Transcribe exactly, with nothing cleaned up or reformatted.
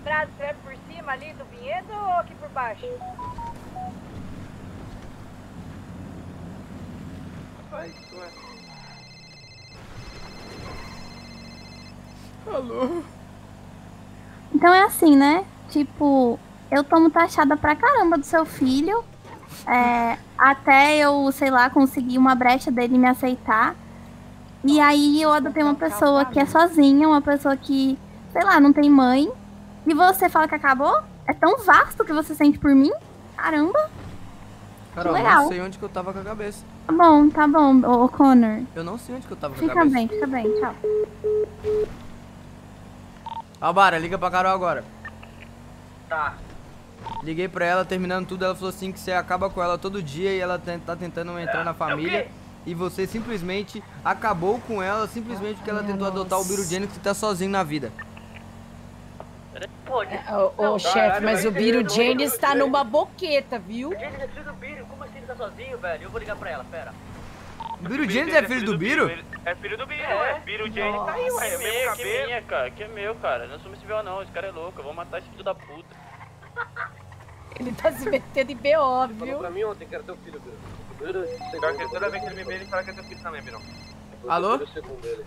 estrada, você vai por cima ali do vinhedo ou aqui por baixo? Vai, ué. Alô? Então é assim, né? Tipo, eu tomo taxada pra caramba do seu filho. É, até eu, sei lá, conseguir uma brecha dele me aceitar. E aí eu adotei uma pessoa que é sozinha, uma pessoa que, sei lá, não tem mãe. E você fala que acabou? É tão vasto que você sente por mim? Caramba. Carol, eu legal. não sei onde que eu tava com a cabeça. Tá bom, tá bom, ô Connor. Eu não sei onde que eu tava com a Fica cabeça. bem, fica bem, tchau. Albara, liga pra Carol agora. Tá. Liguei pra ela, terminando tudo, ela falou assim que você acaba com ela todo dia e ela tá tentando entrar na família. E você simplesmente acabou com ela, simplesmente porque ela tentou adotar o Biro Jennings que tá sozinho na vida. Pô, Ô, ô chefe, mas o Biro James tá numa boqueta, viu? O James é filho do Biro, como assim ele tá sozinho, velho? Eu vou ligar pra ela, pera. O Biro Jennings é filho do Biro? É filho do Biro, É. ué. Biro Jane tá aí, ué. Que É o mesmo meu, que cabelo. minha, cara, que é meu, cara. Não sou civil não, esse cara é louco, eu vou matar esse filho da puta. Ele tá se metendo em B O, Falou viu? pra mim ontem que era teu filho, Biro. Biro, pior que toda vez que ele me vê, ele fala que é teu filho também, Biro. Alô? Segundo ele.